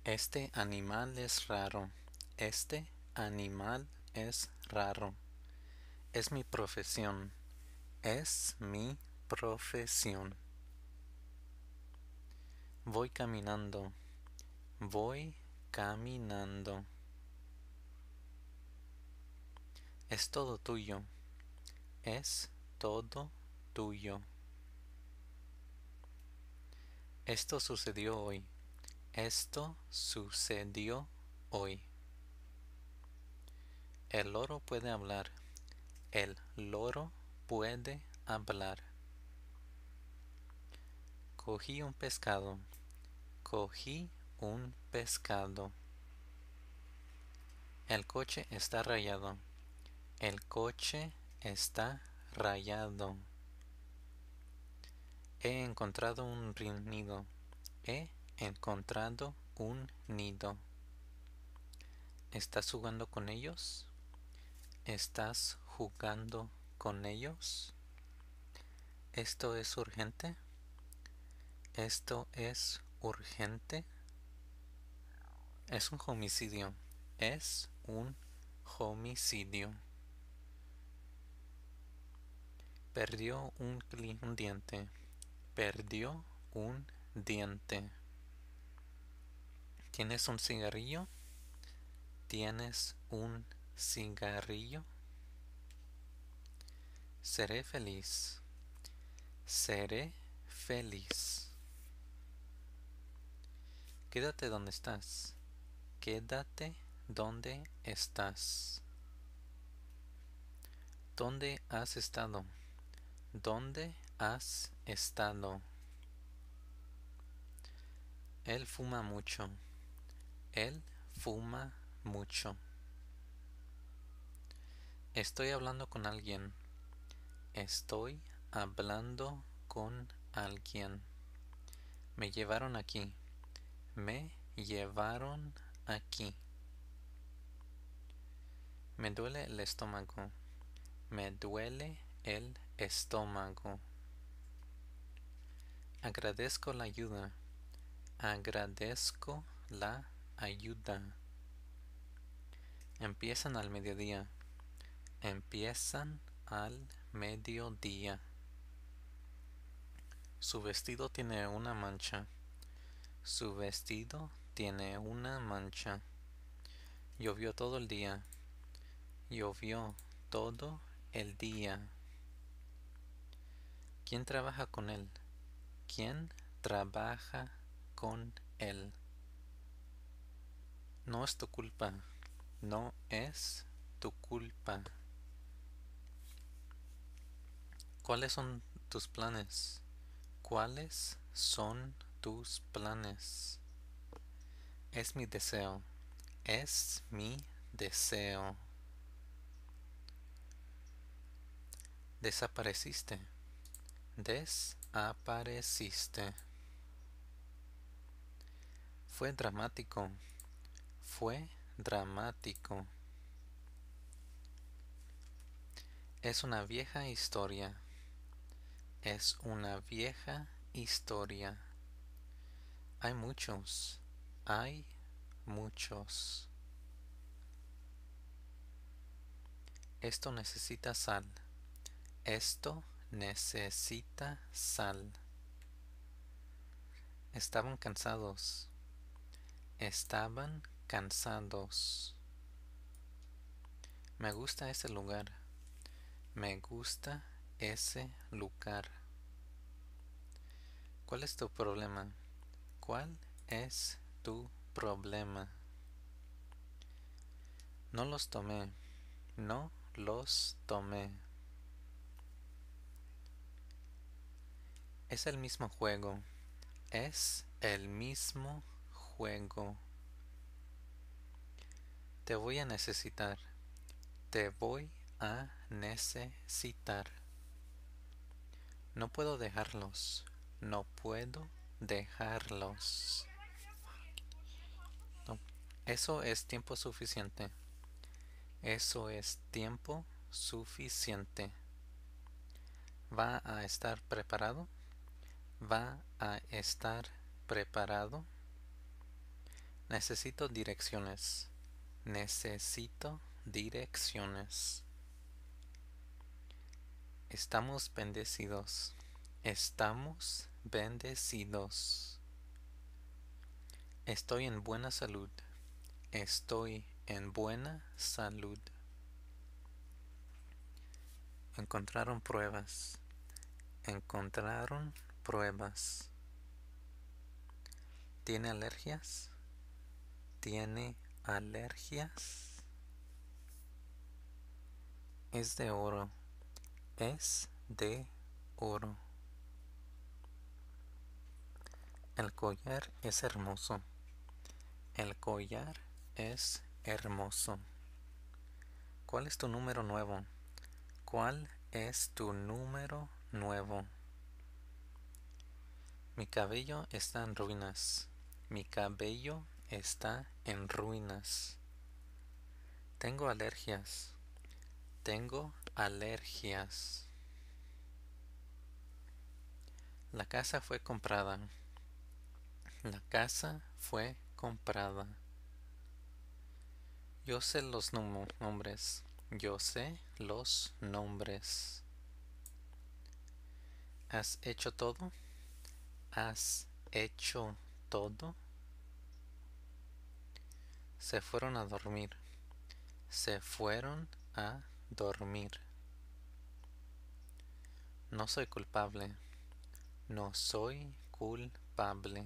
Este animal es raro. Este animal es raro. Es mi profesión. Es mi profesión. Voy caminando. Voy caminando. Es todo tuyo. Es todo tuyo. Esto sucedió hoy. Esto sucedió hoy. El loro puede hablar. El loro puede hablar. Cogí un pescado. Cogí un pescado. El coche está rayado. El coche está rayado. He encontrado un nido. He encontrado un nido. ¿Estás jugando con ellos? ¿Estás jugando con ellos? ¿Esto es urgente? ¿Esto es urgente? Es un homicidio. Es un homicidio. Perdió un diente. Perdió un diente. ¿Tienes un cigarrillo? ¿Tienes un cigarrillo? Seré feliz. Seré feliz. Quédate donde estás. Quédate donde estás. ¿Dónde has estado? ¿Dónde has estado? Él fuma mucho. Él fuma mucho. Estoy hablando con alguien. Estoy hablando con alguien. Me llevaron aquí. Me llevaron aquí. Me duele el estómago. Me duele el estómago. Agradezco la ayuda. Agradezco la ayuda. Empiezan al mediodía. Empiezan al mediodía. Su vestido tiene una mancha. Su vestido tiene una mancha. Llovió todo el día. Llovió todo el día. ¿Quién trabaja con él? ¿Quién trabaja con él? No es tu culpa. No es tu culpa. ¿Cuáles son tus planes? ¿Cuáles son tus planes? Es mi deseo. Es mi deseo. Desapareciste. Desapareciste. Fue dramático. Fue dramático. Es una vieja historia. Es una vieja historia. Hay muchos. Hay muchos. Esto necesita sal. Esto necesita sal. Estaban cansados. Estaban cansados. Me gusta ese lugar. Me gusta ese lugar. ¿Cuál es tu problema? ¿Cuál es tu problema? No los tomé. No los tomé. Es el mismo juego. Es el mismo juego. Te voy a necesitar. Te voy a necesitar. No puedo dejarlos. No puedo dejarlos. No. Eso es tiempo suficiente. Eso es tiempo suficiente. ¿Va a estar preparado? ¿Va a estar preparado? Necesito direcciones. Necesito direcciones. Estamos bendecidos. Estamos bendecidos. Estoy en buena salud. Estoy en buena salud. Encontraron pruebas. Encontraron pruebas. ¿Tiene alergias? ¿Tiene alergias? Es de oro. Es de oro. El collar es hermoso. El collar es hermoso. ¿Cuál es tu número nuevo? ¿Cuál es tu número nuevo? Mi cabello está en ruinas. Mi cabello está en ruinas. Tengo alergias. Tengo alergias. La casa fue comprada. La casa fue comprada. Yo sé los nombres. Yo sé los nombres. ¿Has hecho todo? ¿Has hecho todo? Se fueron a dormir. Se fueron a dormir. No soy culpable. No soy culpable.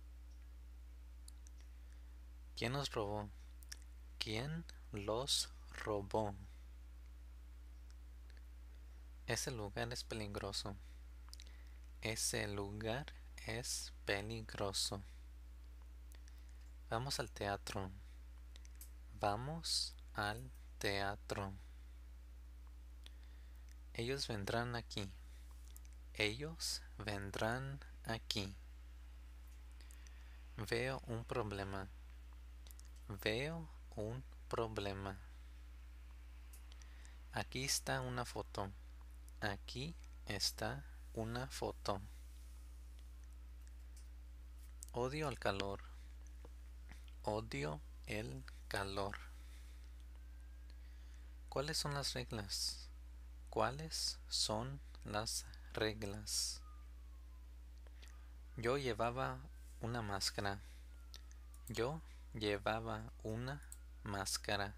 ¿Quién los robó? ¿Quién los robó? Ese lugar es peligroso. Ese lugar es peligroso. Vamos al teatro. Vamos al teatro. Ellos vendrán aquí. Ellos vendrán aquí. Veo un problema. Veo un problema. Aquí está una foto. Aquí está una foto. Odio el calor. Odio el calor. ¿Cuáles son las reglas? ¿Cuáles son las reglas? Yo llevaba una máscara. Yo llevaba una máscara.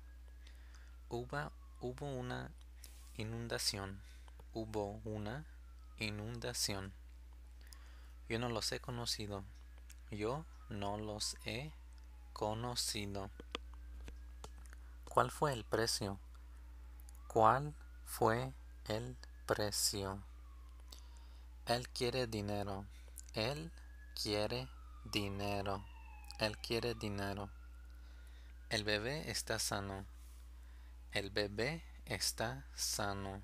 Hubo una inundación. Hubo una inundación. Yo no los he conocido. Yo no los he conocido. ¿Cuál fue el precio? ¿Cuál fue el precio? Él quiere dinero. Él quiere dinero. Él quiere dinero. El bebé está sano. El bebé está sano.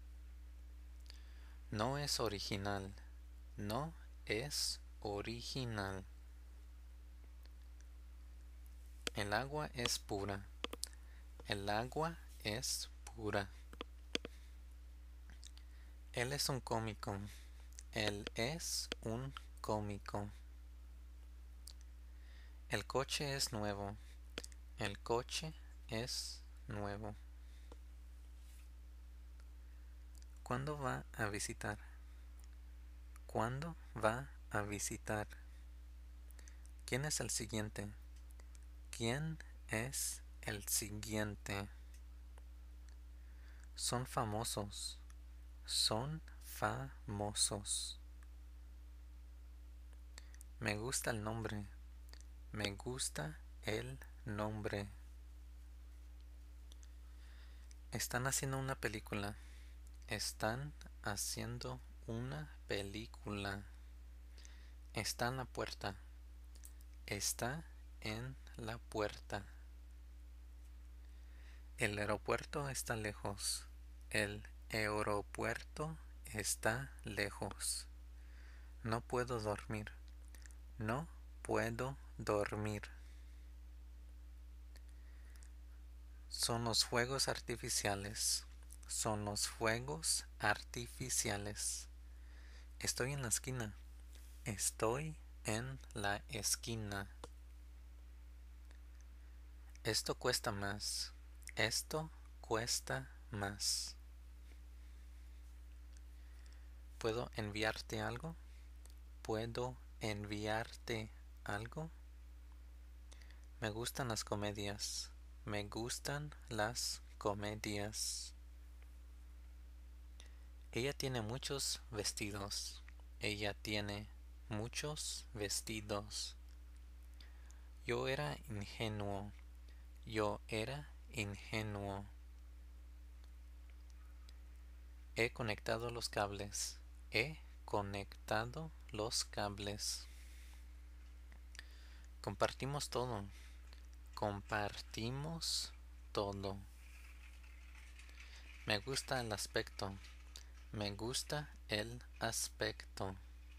No es original. No es original. El agua es pura. El agua es pura. Él es un cómico. Él es un cómico. El coche es nuevo. El coche es nuevo. ¿Cuándo va a visitar? ¿Cuándo va a visitar? ¿Quién es el siguiente? ¿Quién es el siguiente? Son famosos. Son famosos. Me gusta el nombre. Me gusta el nombre. Están haciendo una película. Están haciendo una película. Está en la puerta. Está en la puerta. El aeropuerto está lejos. El aeropuerto está lejos. No puedo dormir. No puedo dormir. Son los fuegos artificiales. Son los fuegos artificiales. Estoy en la esquina. Estoy en la esquina. Esto cuesta más. Esto cuesta más. ¿Puedo enviarte algo? ¿Puedo enviarte algo? Me gustan las comedias. Me gustan las comedias. Ella tiene muchos vestidos. Ella tiene muchos vestidos. Yo era ingenuo. Yo era ingenuo. He conectado los cables. He conectado los cables. Compartimos todo. Compartimos todo. Me gusta el aspecto. Me gusta el aspecto.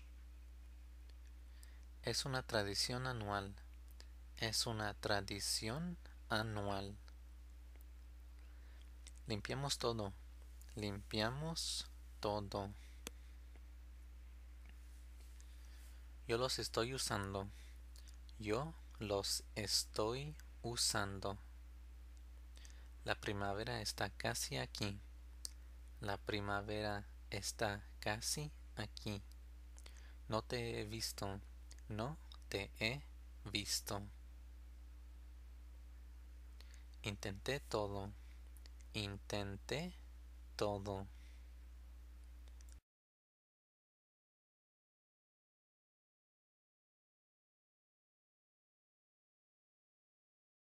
Es una tradición anual. Es una tradición anual. Limpiamos todo. Limpiamos todo. Yo los estoy usando. Yo los estoy usando. La primavera está casi aquí. La primavera está casi aquí. No te he visto. No te he visto. Intenté todo. Intenté todo.